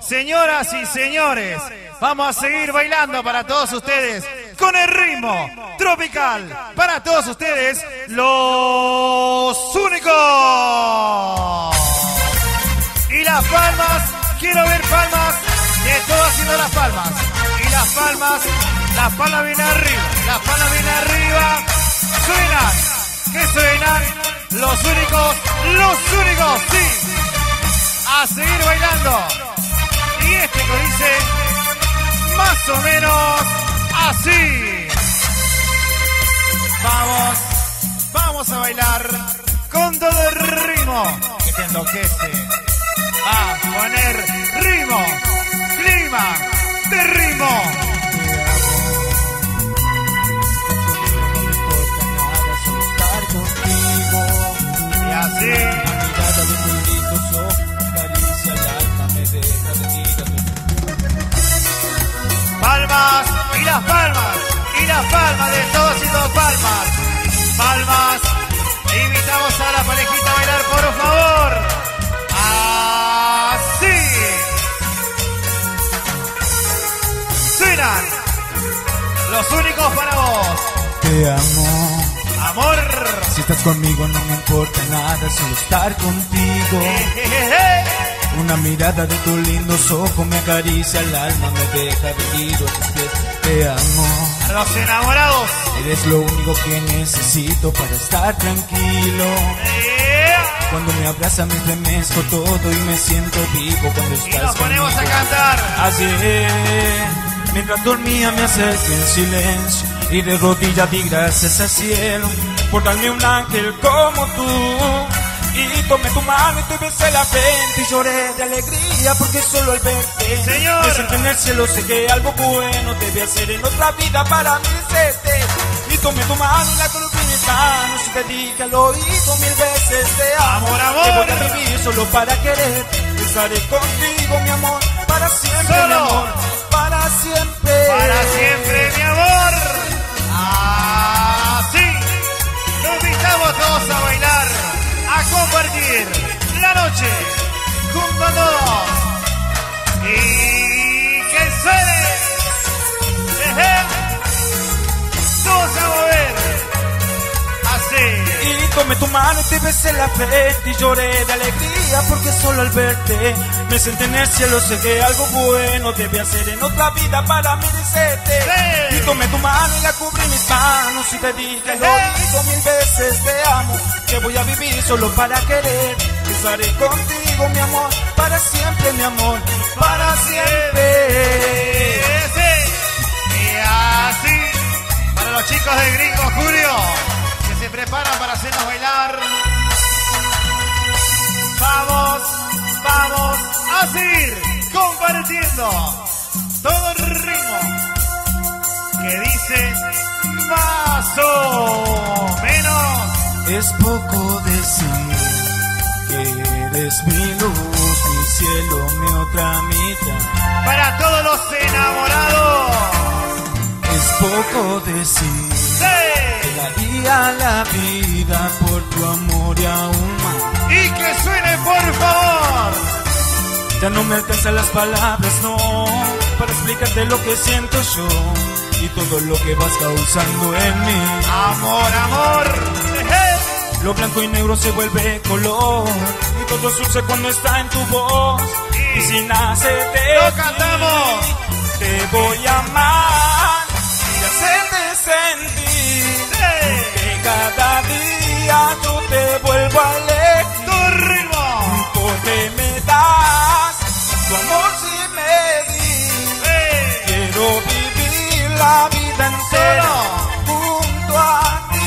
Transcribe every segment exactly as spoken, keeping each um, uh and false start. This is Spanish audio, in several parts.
Señoras y señores, vamos a seguir bailando para todos ustedes con el ritmo tropical. Para todos ustedes, los únicos. Y las palmas, quiero ver palmas de todos haciendo las palmas. Y las palmas, las palmas vienen arriba, las palmas vienen arriba. Suenan, ¿qué suenan? Los únicos, los únicos, sí. A seguir bailando. Y este que dice más o menos así. Vamos, vamos a bailar con todo el ritmo que te enloquece. A poner ritmo, clima de ritmo. Y así. Palmas y las palmas y las palmas de todos y dos palmas. Palmas. E invitamos a la parejita a bailar, por favor. Así. Suenan los únicos para vos. Te amo. Amor. Si estás conmigo no me importa nada, solo estar contigo. Eh, eh, eh, eh. Una mirada de tus lindos ojos me acaricia el alma, me deja rendido a tus pies. Te amo. A los enamorados. Eres lo único que necesito para estar tranquilo. Yeah. Cuando me abrazas me estremezco todo y me siento vivo cuando estás Y nos ponemos conmigo. a cantar. Así es. Mientras dormía me acerqué en silencio y de rodillas di gracias al cielo por darme un ángel como tú. Y tomé tu mano y te besé la frente y lloré de alegría porque solo al verte, Señor, me sentí en el cielo, sé que algo bueno debe hacer en otra vida para merecerte. Y tomé tu mano y la coloqué en mis manos y te dije al oído mil veces te amo. Amor, amor. Que voy a vivir solo para querer, estaré contigo mi amor, para siempre Solo. mi amor, para siempre. Para siempre, mi amor. Así. Nos invitamos todos a bailar, a compartir la noche junto a todos. Y que suene. Eje. Todos a mover. Así. Y tomé tu mano y te besé la frente y lloré de alegría porque solo al verte me senté en el cielo, sé que algo bueno debe hacer en otra vida para merecerte. Sí. Y tomé tu mano y la cubrí en mis manos y te dije al oído mil veces te amo, que voy a vivir solo para querer, estaré contigo mi amor, para siempre mi amor, para siempre. Sí. Y así. Para los chicos de Gringo Julio, que se preparan para hacernos bailar. Vamos, vamos a seguir compartiendo todo el ritmo que dice más o menos. Es poco decir que eres mi luz, mi cielo, mi otra mitad. Para todos los enamorados. Es poco decir Sí. que daría la vida por tu amor y aún más. Y que suene, por favor. Ya no me alcanzan las palabras, no, para explicarte lo que siento yo y todo lo que vas causando en mí. Amor, amor. Eje. Lo blanco y negro se vuelve color y todo surge cuando está en tu voz. Y si nace de ¡Lo ti, cantamos! te voy a amar y hacerte sentir Sí. que cada día yo te vuelvo a elegir. Tu ritmo. Porque me das tu amor si me di. Sí. Quiero vivir la vida entera Solo. junto a ti.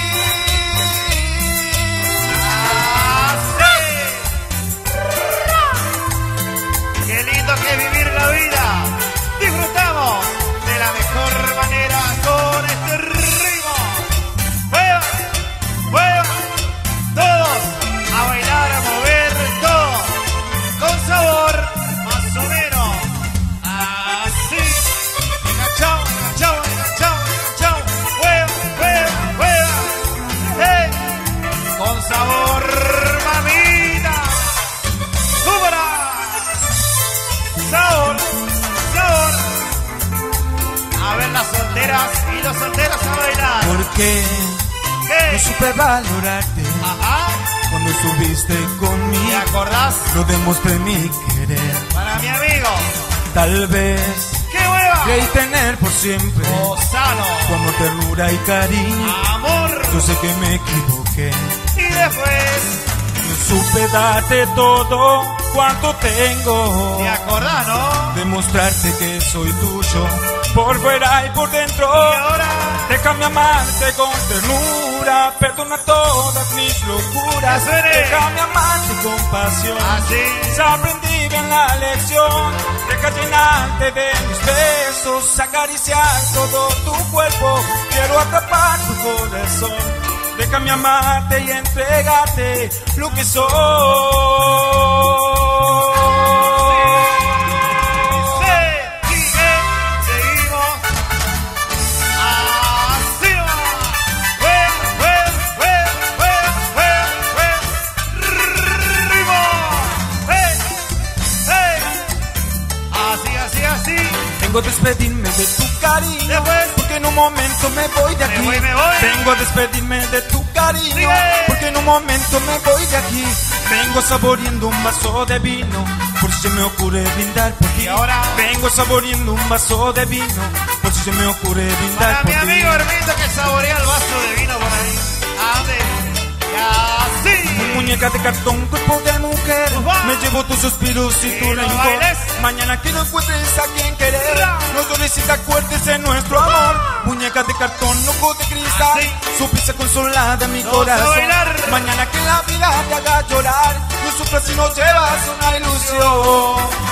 Así. Qué lindo que es vivir la vida. Disfrutamos de la mejor manera con este ritmo. ¡Mueva! ¡Mueva! Todos a bailar, a mover, todo con sabor, más o menos. Así. Enganchado, enganchado, enganchado, enganchado. ¡Mueva, mueva, mueva! ¡Hey! Con sabor, mamita. ¡Súbala! solteras y los solteros a bailar. Porque ¿Qué? no supe valorarte Ajá. cuando estuviste conmigo. ¿Te acordás? No demostré mi querer. Para mi amigo. Tal vez ¡Qué hueva! creí tener por siempre Gonzalo. tu amor, ternura y cariño. Amor. Yo sé que me equivoqué. Y después. No supe darte todo cuanto tengo. ¿Te acordás, no? Demostrarte que soy tuyo por fuera y por dentro. Y ahora. Déjame amarte con ternura, perdona todas mis locuras. ¡Que suene! Déjame amarte con pasión. Así. Ya aprendí bien la lección. Deja llenarte de mis besos, acariciar todo tu cuerpo. Quiero atrapar tu corazón. Déjame amarte y entregarte lo que soy. Vengo a despedirme de tu cariño. Después. Porque en un momento me voy de aquí. Me voy, me voy. Vengo a despedirme de tu cariño. Sigue. Porque en un momento me voy de aquí. Vengo saboreando un vaso de vino, por si se me ocurre brindar por ti. Y ahora. Vengo saboreando un vaso de vino, por si se me ocurre brindar Para por mi ti. amigo Hermito que saborea el vaso de vino por ahí. ¿A dónde? Y así. Muñeca de cartón, cuerpo de mujer. Ufa. Me llevo tus suspiros y Y tu los rencor. bailes. Mañana que no encuentres a quien querer. Ra. No llores y te acuerdes de nuestro amor. Muñeca de cartón, ojo de cristal. Así. Su pieza consolada mi Vamos a corazón. bailar. Mañana que la vida te haga llorar. No sufras si no llevas una ilusión.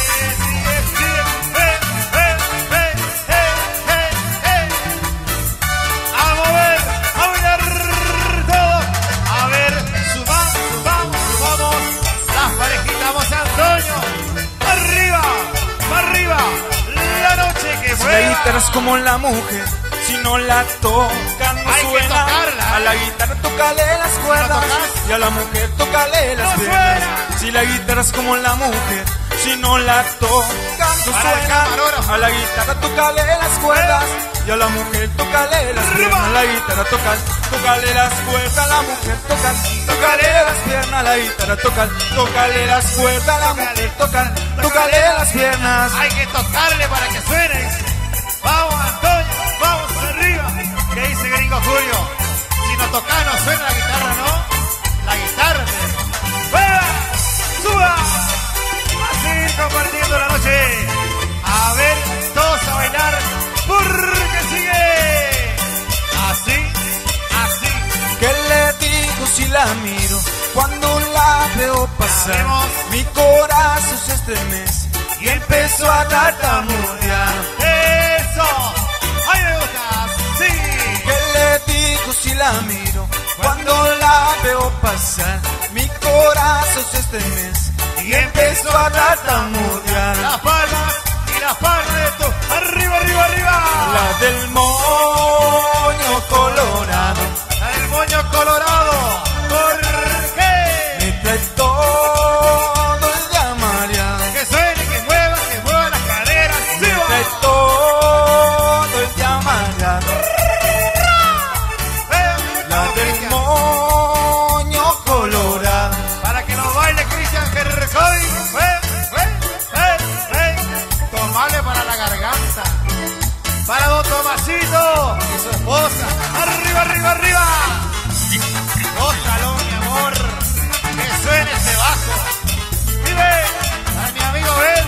La guitarra es como la mujer, si no la tocan no Hay que suena. tocarla. A la guitarra tócale las cuerdas tocas? y a la mujer tócale las No piernas. suena. Si la guitarra es como la mujer, si no la tocan no Para el suena. camarógrafo. A la guitarra tócale las cuerdas y a la mujer tócale las piernas. A la guitarra toca, tócale las cuerdas, a la mujer toca, tócale las piernas. A la guitarra toca, tócale las cuerdas, a la mujer toca, tócale las piernas. Hay que tocarle para que suene. Vamos, Antonio, vamos arriba. ¿Qué dice Gringo Julio? Si no tocas no suena la guitarra, ¿no? La guitarra. ¡Fuera! ¡Suba! A seguir compartiendo la noche. A ver, todos a bailar. Porque sigue. Así, así. ¿Qué le digo si la miro? Cuando la veo pasar, Sabemos. mi corazón se estremece y empezó a tartamudear. ¡Eso! ¡Ay, me gusta! ¡Sí! ¿Qué le digo si la miro? Cuando la veo pasar, mi corazón se estremece y empezó a tartamudear. Las palmas y las palmas de tu. ¡Arriba, arriba, arriba! La del moño colorado, La del moño colorado. ¿Por qué? me trae todo el día mareado. Que suene, que mueva, que mueva las caderas. ¡Sí, Me va! trae todo el día mareado. Eh, La vamos, del Cristian. moño colorado. Para que lo baile Cristian Gercoy. Eh, eh, eh, eh. Tomale para la garganta. Para don Tomasito y su esposa. ¡Arriba, arriba, arriba! Gózalo, mi amor. Que suene ese bajo. Vive a mi amigo Ben.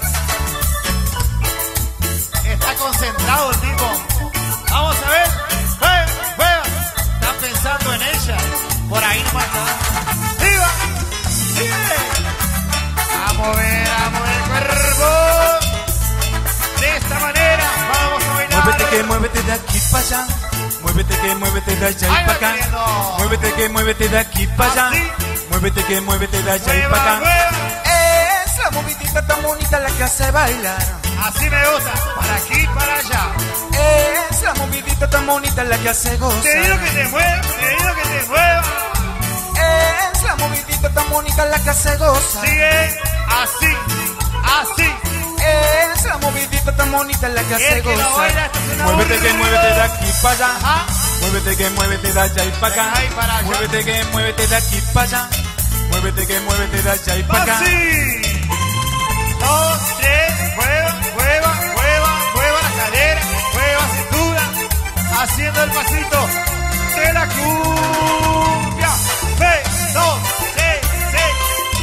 Está concentrado el tipo. Vamos a ver. Juega, juega. Están pensando en ella. Por ahí no está. ¡Viva! ¡Sigue! A mover, a mover el cuerpo. De esta manera vamos a bailar. Muévete que muévete de aquí para allá. Muévete que muévete de allá y Ay, para va acá. queriendo. Muévete que muévete de aquí para allá. Así. Muévete que muévete de allá y Mueva, para acá. mueva. Es la movidita tan bonita la que hace bailar. Así me gusta. Para aquí, para allá. Es la movidita tan bonita la que hace gozar. Te digo que te mueva, te digo que te mueva. Es la movidita tan bonita la que hace gozar. Sigue así, así. Es la movidita cosita tan bonita la que Y hace el que no gozar. baila, esto es una Muévete que aburrido. muévete de aquí para allá. Ajá. Muévete que muévete de allá y para De acá. ahí para allá. Muévete que muévete de aquí para allá. Muévete que muévete de allá y para acá. Así. Dos, tres, mueva, mueva, mueva, mueva la cadera, mueva cintura, haciendo el pasito de la cumbia. Ve, dos, tres, seis.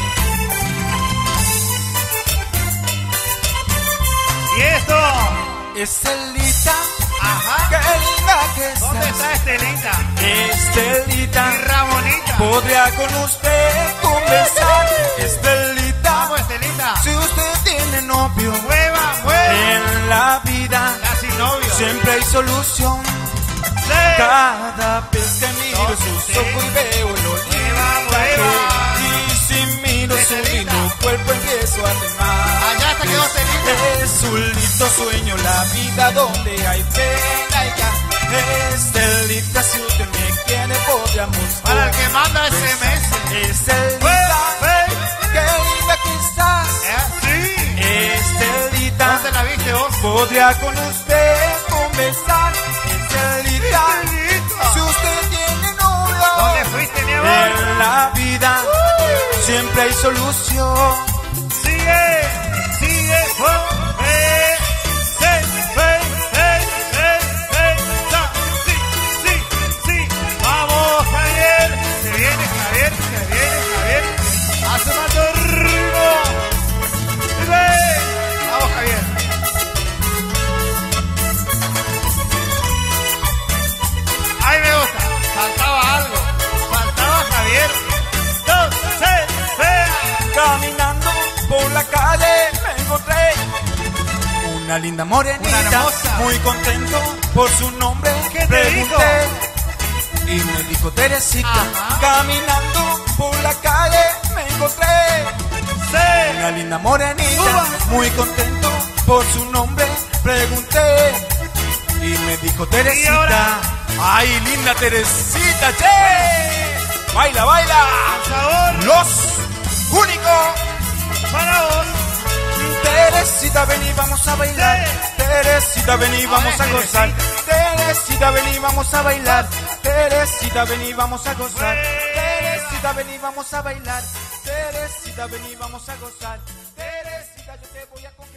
Y esto, Estelita, ajá. qué linda que ¿Dónde estás. está Estelita? Estelita, Y Ramonita. podría con usted conversar. Estelita, Vamos, Estelita. si usted tiene novio Mueva, mueva. en la vida, Está sin novio. siempre hay solución. Sí. Cada vez que miro Dos, sus sí. ojos y veo lo linda mueva. que es. Y si miro su Estelita. lindo cuerpo empiezo a temar. Allá está, quedó Estelita. Es un lindo sueño la vida donde hay pena y ya. Estelita, si usted me quiere podríamos Para el que manda ese mes. Estelita, qué linda que estás. Sí. Estelita, ¿Dónde la viste vos? podría con usted conversar. Estelita, Estelita. si usted tiene novio ¿Dónde fuiste, mi amor? en la vida, siempre hay solución. Sigue, sigue, fuego. Eh, sí, eh, eh, eh, eh, sa, sí, sí, sí. Vamos, Javier. Se viene Javier, se viene Javier. Asomando el ritmo. Sigue. Vamos, Javier. Ahí me gusta. Faltaba algo. Faltaba Javier. Dos, seis, vea. Caminando por la calle me encontré una linda morenita, Una hermosa. muy contento por su nombre. ¿Qué te Pregunté y me dijo Teresita. Ajá. Caminando por la calle me encontré una Sí. linda morenita, Uva. muy contento por su nombre. Pregunté y me dijo Teresita. ahora? Ay, linda Teresita, che. Baila, baila. Por favor. Los únicos. Para vos. Teresita, ven y vamos a bailar. Sí. Teresita, ven y vamos a ver, gozar. Teresita, ven y vamos a bailar. Teresita, ven y vamos a gozar. Teresita, ven y vamos a bailar. Teresita, ven y vamos a gozar. Teresita, yo te voy a